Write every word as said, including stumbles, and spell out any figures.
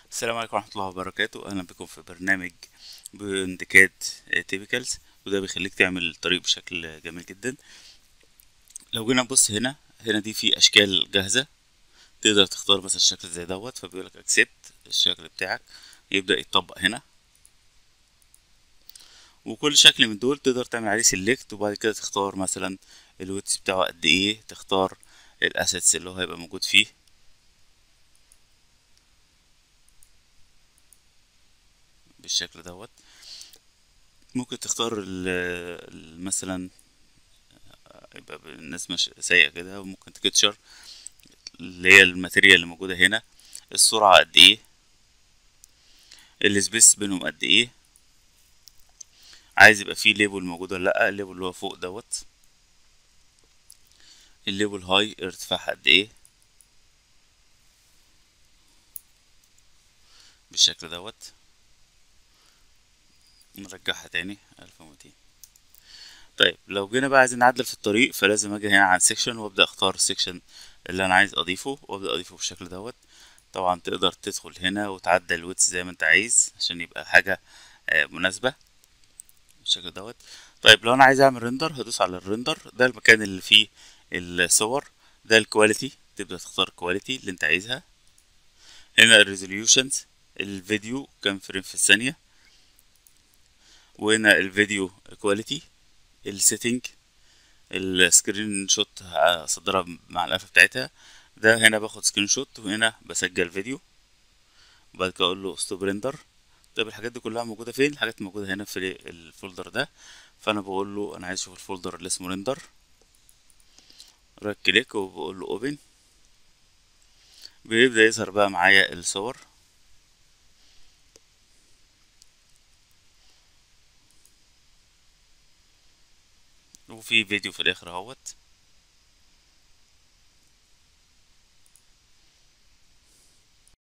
السلام عليكم ورحمة الله وبركاته. أهلا بكم في برنامج بانديكاد تيبيكالز، وده بيخليك تعمل الطريق بشكل جميل جدا. لو جينا نبص هنا هنا دي في أشكال جاهزة، تقدر تختار مثلا الشكل زي دوت، فبيقولك اكسبت الشكل بتاعك يبدأ يتطبق هنا. وكل شكل من دول تقدر تعمل عليه سيلكت، وبعد كده تختار مثلا الويتس بتاعه قد ايه، تختار الاسيتس اللي هو هيبقى موجود فيه بالشكل دوت. ممكن تختار ال- ال- مثلا يبقى بالناس مش سيئة كده، وممكن تكتشر اللي هي الماتيريال اللي موجودة هنا، السرعة قد ايه، السبيس بينهم قد ايه، عايز يبقى فيه ليبل موجود ولا لأ، الليبل اللي هو فوق دوت، الليبل هاي ارتفاعها قد ايه بالشكل دوت. نرجعها تاني ألف ومتين. طيب لو جينا بقى عايزين نعدل في الطريق، فلازم اجي هنا عن سيكشن وابدأ اختار السيكشن اللي انا عايز اضيفه، وابدأ اضيفه بالشكل دوت. طبعا تقدر تدخل هنا وتعدل الويتس زي ما انت عايز عشان يبقى حاجة آه، مناسبة بالشكل دوت. طيب لو انا عايز اعمل ريندر، هدوس على الريندر، ده المكان اللي فيه الصور. ده الكواليتي، تبدأ تختار الكواليتي اللي انت عايزها. هنا الريزوليوشنز، الفيديو كام فريم في الثانية، وهنا الفيديو كواليتي، السيتنج، السكرين شوت هصدرها مع القفة بتاعتها. ده هنا باخد سكرين شوت، وهنا بسجل فيديو، وبعد كده اقول له ستوب ريندر. طيب الحاجات دي كلها موجودة فين؟ الحاجات موجودة هنا في الفولدر ده. فانا بقول له انا عايز اشوف الفولدر اللي اسمه ريندر، رايت كليك وبقول له اوبن. بيبدأ يظهر بقى معايا الصور، وفي فيديو في الاخر اهوت.